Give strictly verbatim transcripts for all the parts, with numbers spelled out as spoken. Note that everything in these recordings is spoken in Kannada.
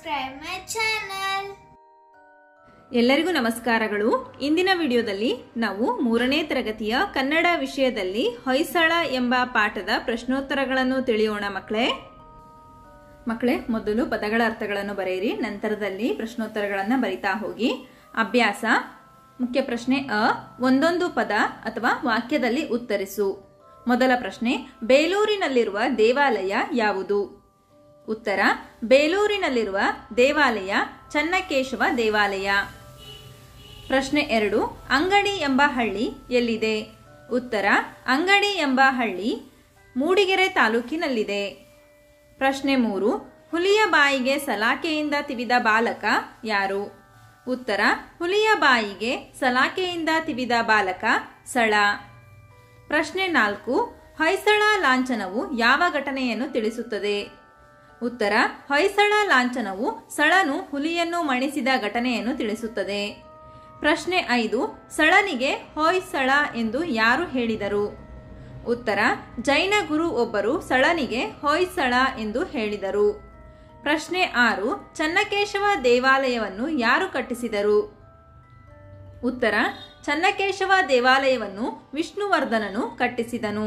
subscribe my channel. ಎಲ್ಲರಿಗೂ ನಮಸ್ಕಾರಗಳು. ಇಂದಿನ ವಿಡಿಯೋದಲ್ಲಿ ನಾವು ಮೂರನೇ ತರಗತಿಯ ಕನ್ನಡ ವಿಷಯದಲ್ಲಿ ಹೊಯ್ಸಳ ಎಂಬ ಪಾಠದ ಪ್ರಶ್ನೋತ್ತರಗಳನ್ನು ತಿಳಿಯೋಣ ಮಕ್ಕಳೇ. ಮಕ್ಕಳೇ, ಮೊದಲು ಪದಗಳ ಅರ್ಥಗಳನ್ನು ಬರೆಯಿರಿ, ನಂತರದಲ್ಲಿ ಪ್ರಶ್ನೋತ್ತರಗಳನ್ನು ಬರಿತಾ ಹೋಗಿ. ಅಭ್ಯಾಸ. ಮುಖ್ಯ ಪ್ರಶ್ನೆ ಅ, ಒಂದೊಂದು ಪದ ಅಥವಾ ವಾಕ್ಯದಲ್ಲಿ ಉತ್ತರಿಸು. ಮೊದಲ ಪ್ರಶ್ನೆ, ಬೇಲೂರಿನಲ್ಲಿರುವ ದೇವಾಲಯ ಯಾವುದು? ಉತ್ತರ, ಬೇಲೂರಿನಲ್ಲಿರುವ ದೇವಾಲಯ ಚನ್ನಕೇಶವ ದೇವಾಲಯ. ಪ್ರಶ್ನೆ ಎರಡು, ಅಂಗಡಿ ಎಂಬ ಹಳ್ಳಿ ಎಲ್ಲಿದೆ? ಉತ್ತರ, ಅಂಗಡಿ ಎಂಬ ಹಳ್ಳಿ ಮೂಡಿಗೆರೆ ತಾಲೂಕಿನಲ್ಲಿದೆ. ಪ್ರಶ್ನೆ ಮೂರು, ಹುಲಿಯ ಬಾಯಿಗೆ ಸಲಾಕೆಯಿಂದ ತಿವಿದ ಬಾಲಕ ಯಾರು? ಉತ್ತರ, ಹುಲಿಯ ಬಾಯಿಗೆ ಸಲಾಕೆಯಿಂದ ತಿವಿದ ಬಾಲಕ ಸಳ. ಪ್ರಶ್ನೆ ನಾಲ್ಕು, ಹೊಯ್ಸಳ ಲಾಂಛನವು ಯಾವ ಘಟನೆಯನ್ನು ತಿಳಿಸುತ್ತದೆ? ಉತ್ತರ, ಹೊಯ್ಸಳ ಲಾಂಛನವು ಸಳನು ಹುಲಿಯನ್ನು ಮಣಿಸಿದ ಘಟನೆಯನ್ನು ತಿಳಿಸುತ್ತದೆ. ಪ್ರಶ್ನೆ ಐದು, ಸಳನಿಗೆ ಹೊಯ್ಸಳ ಎಂದು ಯಾರು ಹೇಳಿದರು? ಉತ್ತರ, ಜೈನ ಗುರು ಒಬ್ಬರು ಸಳನಿಗೆ ಹೊಯ್ಸಳ ಎಂದು ಹೇಳಿದರು. ಪ್ರಶ್ನೆ ಆರು, ಚನ್ನಕೇಶವ ದೇವಾಲಯವನ್ನು ಯಾರು ಕಟ್ಟಿಸಿದರು? ಉತ್ತರ, ಚನ್ನಕೇಶವ ದೇವಾಲಯವನ್ನು ವಿಷ್ಣುವರ್ಧನನು ಕಟ್ಟಿಸಿದನು.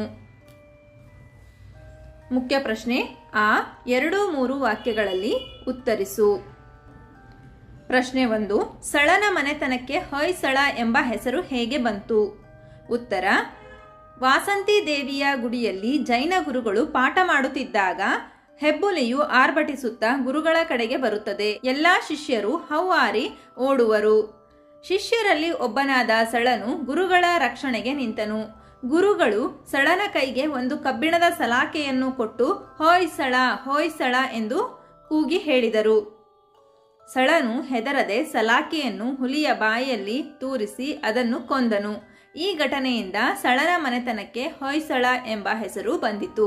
ಮುಖ್ಯ ಪ್ರಶ್ನೆ ಆ, ಎರಡು ಮೂರು ವಾಕ್ಯಗಳಲ್ಲಿ ಉತ್ತರಿಸು. ಪ್ರಶ್ನೆ ಒಂದು, ಸಳನ ಮನೆತನಕ್ಕೆ ಹೊಯ್ಸಳ ಎಂಬ ಹೆಸರು ಹೇಗೆ ಬಂತು? ಉತ್ತರ, ವಾಸಂತಿ ದೇವಿಯ ಗುಡಿಯಲ್ಲಿ ಜೈನ ಗುರುಗಳು ಪಾಠ ಮಾಡುತ್ತಿದ್ದಾಗ ಹೆಬ್ಬುಲಿಯು ಆರ್ಭಟಿಸುತ್ತಾ ಗುರುಗಳ ಕಡೆಗೆ ಬರುತ್ತದೆ. ಎಲ್ಲಾ ಶಿಷ್ಯರು ಹೌಹಾರಿ ಓಡುವರು. ಶಿಷ್ಯರಲ್ಲಿ ಒಬ್ಬನಾದ ಸಳನು ಗುರುಗಳ ರಕ್ಷಣೆಗೆ ನಿಂತನು. ಗುರುಗಳು ಸಳನ ಕೈಗೆ ಒಂದು ಕಬ್ಬಿಣದ ಸಲಾಕೆಯನ್ನು ಕೊಟ್ಟು ಹೊಯ್ಸಳ ಹೊಯ್ಸಳ ಎಂದು ಕೂಗಿ ಹೇಳಿದರು. ಸಳನು ಹೆದರದೆ ಸಲಾಕೆಯನ್ನು ಹುಲಿಯ ಬಾಯಲ್ಲಿ ತೂರಿಸಿ ಅದನ್ನು ಕೊಂದನು. ಈ ಘಟನೆಯಿಂದ ಸಳನ ಮನೆತನಕ್ಕೆ ಹೊಯ್ಸಳ ಎಂಬ ಹೆಸರು ಬಂದಿತು.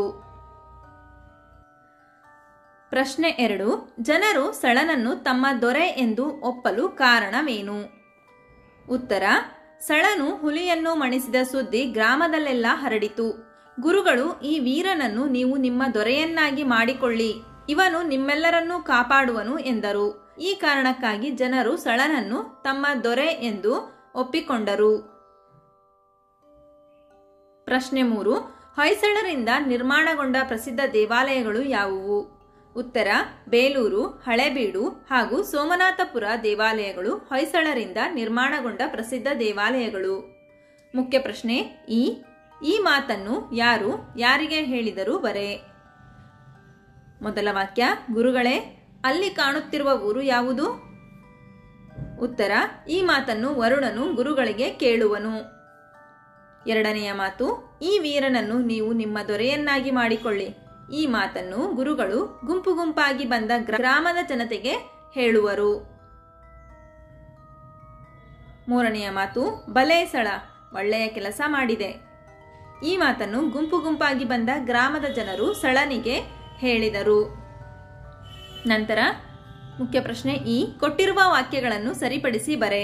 ಪ್ರಶ್ನೆ ಎರಡು, ಜನರು ಸಳನನ್ನು ತಮ್ಮ ದೊರೆ ಎಂದು ಒಪ್ಪಲು ಕಾರಣವೇನು? ಉತ್ತರ, ಸಳನು ಹುಲಿಯನ್ನು ಮಣಿಸಿದ ಸುದ್ದಿ ಗ್ರಾಮದಲ್ಲೆಲ್ಲ ಹರಡಿತು. ಗುರುಗಳು ಈ ವೀರನನ್ನು ನೀವು ನಿಮ್ಮ ದೊರೆಯನ್ನಾಗಿ ಮಾಡಿಕೊಳ್ಳಿ, ಇವನು ನಿಮ್ಮೆಲ್ಲರನ್ನೂ ಕಾಪಾಡುವನು ಎಂದರು. ಈ ಕಾರಣಕ್ಕಾಗಿ ಜನರು ಸಳನನ್ನು ತಮ್ಮ ದೊರೆ ಎಂದು ಒಪ್ಪಿಕೊಂಡರು. ಪ್ರಶ್ನೆ ಮೂರು, ಹೊಯ್ಸಳರಿಂದ ನಿರ್ಮಾಣಗೊಂಡ ಪ್ರಸಿದ್ಧ ದೇವಾಲಯಗಳು ಯಾವುವು? ಉತ್ತರ, ಬೇಲೂರು, ಹಳೆಬೀಡು ಹಾಗೂ ಸೋಮನಾಥಪುರ ದೇವಾಲಯಗಳು ಹೊಯ್ಸಳರಿಂದ ನಿರ್ಮಾಣಗೊಂಡ ಪ್ರಸಿದ್ಧ ದೇವಾಲಯಗಳು. ಮುಖ್ಯ ಪ್ರಶ್ನೆ ಈ ಈ ಮಾತನ್ನು ಯಾರು ಯಾರಿಗೆ ಹೇಳಿದರು ಬರೆ. ಮೊದಲ ವಾಕ್ಯ, ಗುರುಗಳೇ, ಅಲ್ಲಿ ಕಾಣುತ್ತಿರುವ ಊರು ಯಾವುದು? ಉತ್ತರ, ಈ ಮಾತನ್ನು ವರುಣನು ಗುರುಗಳಿಗೆ ಕೇಳುವನು. ಎರಡನೆಯ ಮಾತು, ಈ ವೀರನನ್ನು ನೀವು ನಿಮ್ಮ ದೊರೆಯನ್ನಾಗಿ ಮಾಡಿಕೊಳ್ಳಿ. ಈ ಮಾತನ್ನು ಗುರುಗಳು ಗುಂಪು ಗುಂಪಾಗಿ ಬಂದ ಗ್ರಾಮದ ಜನತೆಗೆ ಹೇಳುವರು. ಮೂರನೆಯ ಮಾತು, ಬಲೆ ಸಳ, ಒಳ್ಳೆಯ ಕೆಲಸ ಮಾಡಿದೆ. ಈ ಮಾತನ್ನು ಗುಂಪು ಗುಂಪಾಗಿ ಬಂದ ಗ್ರಾಮದ ಜನರು ಸಳನಿಗೆ ಹೇಳಿದರು. ನಂತರ ಮುಖ್ಯ ಪ್ರಶ್ನೆ ಈ ಕೊಟ್ಟಿರುವ ವಾಕ್ಯಗಳನ್ನು ಸರಿಪಡಿಸಿ ಬರೆ.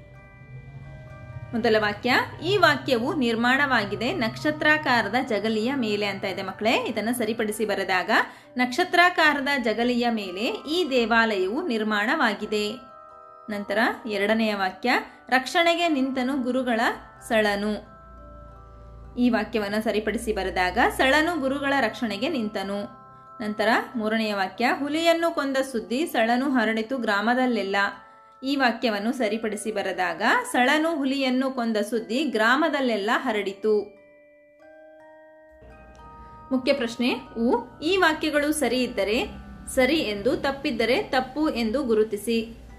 ಮೊದಲ ವಾಕ್ಯ, ಈ ವಾಕ್ಯವು ನಿರ್ಮಾಣವಾಗಿದೆ ನಕ್ಷತ್ರಾಕಾರದ ಜಗಲಿಯ ಮೇಲೆ ಅಂತ ಇದೆ ಮಕ್ಕಳೇ. ಇದನ್ನು ಸರಿಪಡಿಸಿ ಬರೆದಾಗ ನಕ್ಷತ್ರಾಕಾರದ ಜಗಲಿಯ ಮೇಲೆ ಈ ದೇವಾಲಯವು ನಿರ್ಮಾಣವಾಗಿದೆ. ನಂತರ ಎರಡನೆಯ ವಾಕ್ಯ, ರಕ್ಷಣೆಗೆ ನಿಂತನು ಗುರುಗಳ ಸಳನು. ಈ ವಾಕ್ಯವನ್ನು ಸರಿಪಡಿಸಿ ಬರೆದಾಗ ಸಳನು ಗುರುಗಳ ರಕ್ಷಣೆಗೆ ನಿಂತನು. ನಂತರ ಮೂರನೆಯ ವಾಕ್ಯ, ಹುಲಿಯನ್ನು ಕೊಂದ ಸುದ್ದಿ ಸಳನು ಹರಡಿತು ಗ್ರಾಮದಲ್ಲೆಲ್ಲ. ಈ ವಾಕ್ಯವನ್ನು ಸರಿಪಡಿಸಿ ಬರೆದಾಗ ಸಳನು ಹುಲಿಯನ್ನು ಕೊಂದ ಸುದ್ದಿ ಗ್ರಾಮದಲ್ಲೆಲ್ಲ ಹರಡಿತು. ಮುಖ್ಯ ಪ್ರಶ್ನೆ ಉ, ಈ ವಾಕ್ಯಗಳು ಸರಿ ಇದ್ದರೆ ಸರಿ ಎಂದು, ತಪ್ಪಿದ್ದರೆ ತಪ್ಪು ಎಂದು ಗುರುತಿಸಿ.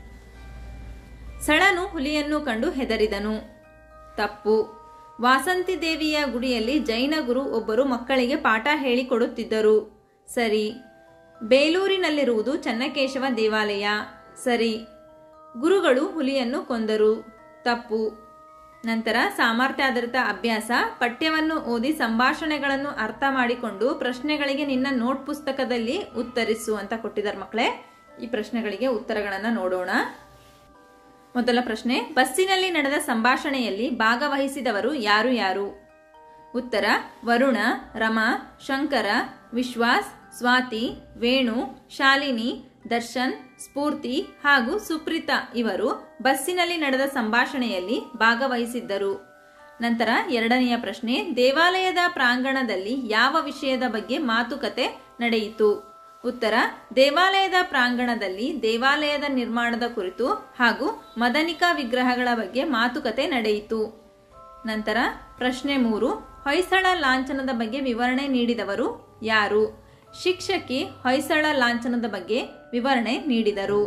ಸಳನು ಹುಲಿಯನ್ನು ಕಂಡು ಹೆದರಿದನು. ತಪ್ಪು. ವಾಸಂತಿ ದೇವಿಯ ಗುಡಿಯಲ್ಲಿ ಜೈನ ಗುರು ಒಬ್ಬರು ಮಕ್ಕಳಿಗೆ ಪಾಠ ಹೇಳಿಕೊಡುತ್ತಿದ್ದರು. ಸರಿ. ಬೇಲೂರಿನಲ್ಲಿರುವುದು ಚನ್ನಕೇಶವ ದೇವಾಲಯ. ಸರಿ. ಗುರುಗಳು ಹುಲಿಯನ್ನು ಕೊಂದರು. ತಪ್ಪು. ನಂತರ ಸಾಮರ್ಥ್ಯಾಧಾರಿತ ಅಭ್ಯಾಸ, ಪಠ್ಯವನ್ನು ಓದಿ ಸಂಭಾಷಣೆಗಳನ್ನು ಅರ್ಥ ಮಾಡಿಕೊಂಡು ಪ್ರಶ್ನೆಗಳಿಗೆ ನಿನ್ನ ನೋಟ್ ಪುಸ್ತಕದಲ್ಲಿ ಉತ್ತರಿಸು ಅಂತ ಕೊಟ್ಟಿದ್ದಾರೆ ಮಕ್ಕಳೇ. ಈ ಪ್ರಶ್ನೆಗಳಿಗೆ ಉತ್ತರಗಳನ್ನು ನೋಡೋಣ. ಮೊದಲ ಪ್ರಶ್ನೆ, ಬಸ್ಸಿನಲ್ಲಿ ನಡೆದ ಸಂಭಾಷಣೆಯಲ್ಲಿ ಭಾಗವಹಿಸಿದವರು ಯಾರು ಯಾರು? ಉತ್ತರ, ವರುಣ, ರಮಾ, ಶಂಕರ, ವಿಶ್ವಾಸ್, ಸ್ವಾತಿ, ವೇಣು, ಶಾಲಿನಿ, ದರ್ಶನ್, ಸ್ಫೂರ್ತಿ ಹಾಗೂ ಸುಪ್ರೀತಾ ಇವರು ಬಸ್ಸಿನಲ್ಲಿ ನಡೆದ ಸಂಭಾಷಣೆಯಲ್ಲಿ ಭಾಗವಹಿಸಿದ್ದರು. ನಂತರ ಎರಡನೆಯ ಪ್ರಶ್ನೆ, ದೇವಾಲಯದ ಪ್ರಾಂಗಣದಲ್ಲಿ ಯಾವ ವಿಷಯದ ಬಗ್ಗೆ ಮಾತುಕತೆ ನಡೆಯಿತು? ಉತ್ತರ, ದೇವಾಲಯದ ಪ್ರಾಂಗಣದಲ್ಲಿ ದೇವಾಲಯದ ನಿರ್ಮಾಣದ ಕುರಿತು ಹಾಗೂ ಮದನಿಕಾ ವಿಗ್ರಹಗಳ ಬಗ್ಗೆ ಮಾತುಕತೆ ನಡೆಯಿತು. ನಂತರ ಪ್ರಶ್ನೆ ಮೂರು, ಹೊಯ್ಸಳ ಲಾಂಛನದ ಬಗ್ಗೆ ವಿವರಣೆ ನೀಡಿದವರು ಯಾರು? ಶಿಕ್ಷಕಿ ಹೊಯ್ಸಳ ಲಾಂಛನದ ಬಗ್ಗೆ ವಿವರಣೆ ನೀಡಿದರು.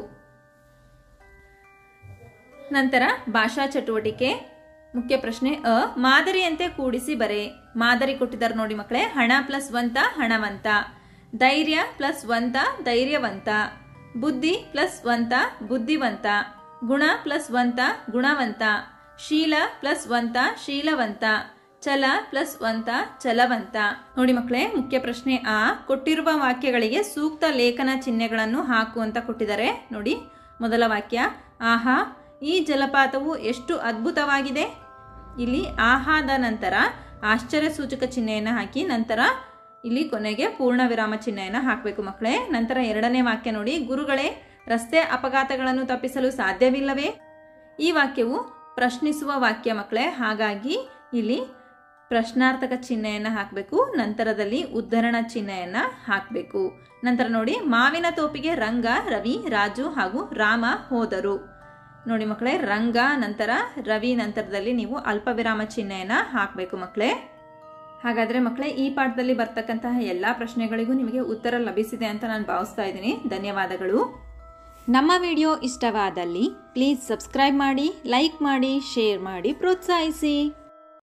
ನಂತರ ಭಾಷಾ ಚಟುವಟಿಕೆ. ಮುಖ್ಯ ಪ್ರಶ್ನೆ ಅ, ಮಾದರಿಯಂತೆ ಕೂಡಿಸಿ ಬರೆ. ಮಾದರಿ ಕೊಟ್ಟಿದ್ದಾರೆ ನೋಡಿ ಮಕ್ಕಳೇ. ಹಣ ಪ್ಲಸ್ ವಂತ ಹಣವಂತ, ಧೈರ್ಯ ಪ್ಲಸ್ ವಂತ ಧೈರ್ಯವಂತ, ಬುದ್ಧಿ ಪ್ಲಸ್ ವಂತ ಬುದ್ಧಿವಂತ, ಗುಣ ಪ್ಲಸ್ ವಂತ ಗುಣವಂತ, ಶೀಲ ಪ್ಲಸ್ ವಂತ ಶೀಲವಂತ, ಛಲ ಪ್ಲಸ್ ವಂತ ಛಲವಂತ. ನೋಡಿ ಮಕ್ಕಳೇ, ಮುಖ್ಯ ಪ್ರಶ್ನೆ ಆ, ಕೊಟ್ಟಿರುವ ವಾಕ್ಯಗಳಿಗೆ ಸೂಕ್ತ ಲೇಖನ ಚಿಹ್ನೆಗಳನ್ನು ಹಾಕು ಅಂತ ಕೊಟ್ಟಿದ್ದಾರೆ. ನೋಡಿ, ಮೊದಲ ವಾಕ್ಯ, ಆಹಾ ಈ ಜಲಪಾತವು ಎಷ್ಟು ಅದ್ಭುತವಾಗಿದೆ. ಇಲ್ಲಿ ಆಹಾದ ನಂತರ ಆಶ್ಚರ್ಯ ಸೂಚಕ ಚಿಹ್ನೆಯನ್ನು ಹಾಕಿ ನಂತರ ಇಲ್ಲಿ ಕೊನೆಗೆ ಪೂರ್ಣ ವಿರಾಮ ಚಿಹ್ನೆಯನ್ನು ಹಾಕಬೇಕು ಮಕ್ಕಳೇ. ನಂತರ ಎರಡನೇ ವಾಕ್ಯ ನೋಡಿ, ಗುರುಗಳೇ ರಸ್ತೆ ಅಪಘಾತಗಳನ್ನು ತಪ್ಪಿಸಲು ಸಾಧ್ಯವಿಲ್ಲವೇ? ಈ ವಾಕ್ಯವು ಪ್ರಶ್ನಿಸುವ ವಾಕ್ಯ ಮಕ್ಕಳೇ, ಹಾಗಾಗಿ ಇಲ್ಲಿ ಪ್ರಶ್ನಾರ್ಥಕ ಚಿಹ್ನೆಯನ್ನು ಹಾಕಬೇಕು. ನಂತರದಲ್ಲಿ ಉದ್ಧರಣ ಚಿಹ್ನೆಯನ್ನ ಹಾಕಬೇಕು. ನಂತರ ನೋಡಿ, ಮಾವಿನ ತೋಪಿಗೆ ರಂಗ, ರವಿ, ರಾಜು ಹಾಗೂ ರಾಮ ಹೋದರು. ನೋಡಿ ಮಕ್ಕಳೇ, ರಂಗ ನಂತರ ರವಿ ನಂತರದಲ್ಲಿ ನೀವು ಅಲ್ಪ ವಿರಾಮ ಚಿಹ್ನೆಯನ್ನ ಹಾಕಬೇಕು ಮಕ್ಕಳೇ. ಹಾಗಾದ್ರೆ ಮಕ್ಕಳೇ, ಈ ಪಾಠದಲ್ಲಿ ಬರ್ತಕ್ಕಂತಹ ಎಲ್ಲಾ ಪ್ರಶ್ನೆಗಳಿಗೂ ನಿಮಗೆ ಉತ್ತರ ಲಭಿಸಿದೆ ಅಂತ ನಾನು ಭಾವಿಸ್ತಾ ಇದ್ದೀನಿ. ಧನ್ಯವಾದಗಳು. ನಮ್ಮ ವಿಡಿಯೋ ಇಷ್ಟವಾದಲ್ಲಿ ಪ್ಲೀಸ್ ಸಬ್ಸ್ಕ್ರೈಬ್ ಮಾಡಿ, ಲೈಕ್ ಮಾಡಿ, ಶೇರ್ ಮಾಡಿ, ಪ್ರೋತ್ಸಾಹಿಸಿ.